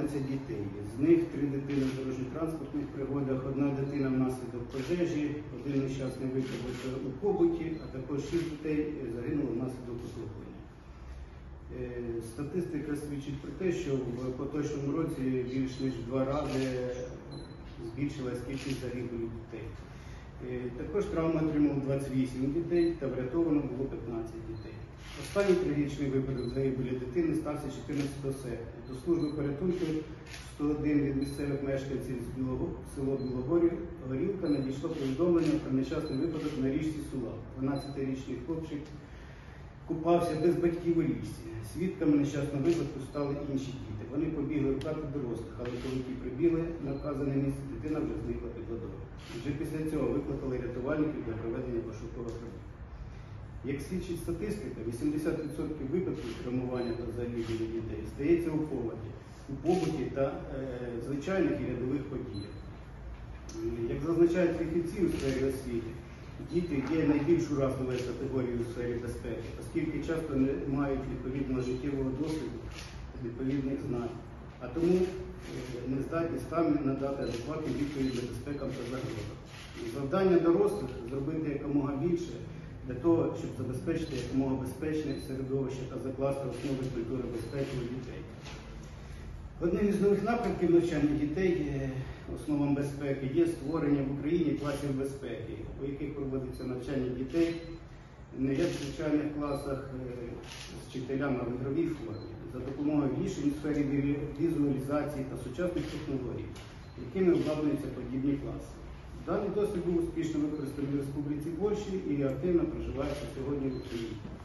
11 дітей. З них 3 дитини в дорожньо-транспортних пригодах, 1 дитина внаслідок пожежі, 1 нещасний випадок у побуті, а також 6 дітей загинуло внаслідок утоплення. Статистика свідчить про те, що в поточному році більш ніж в 2 рази збільшилась кількість загиблих дітей. Також травму отримало 28 дітей та врятовано було 15 дітей. Останній трагічний випадок загибелі дитини стався 14 серпня. До служби порятунку 101 від місцевих мешканців з село Білогорівка надійшло повідомлення про нещасний випадок на річці Сула. 12-річний хлопчик купався без батьків у річці. Свідками нещасного випадку стали інші діти. Вони побігли в хату дорослих, але коли ті прибігли на вказане місце, дитина вже зникла під водою. Вже після цього викликали рятувальників для проведення пошукових робіт. Як свідчить статистика, 80% випадків травмування та загибелі дітей стається у побуті та звичайних і рядових подіях. Як зазначають фахівці у сфері освіти, діти є найбільш уразливою категорією у сфері безпеки, оскільки часто не мають відповідного життєвого досвіду та відповідних знань, а тому не здатні самі надати адекватну відповідь небезпекам та загрозам. Завдання дорослих – зробити якомога більше для того, щоб забезпечити якомога безпечне середовище та закласти основи культури безпеки у дітей. Одним із нових напрямків навчання дітей основам безпеки є створення в Україні класів безпеки, у яких проводиться навчання дітей не як в звичайних класах з вчителями в ігровій формі, за допомогою рішень у сфері візуалізації та сучасних технологій, якими обладнуються подібні класи. Даний досвід був успішно використаний в Республіці Польщі і активно проживається сьогодні в Україні.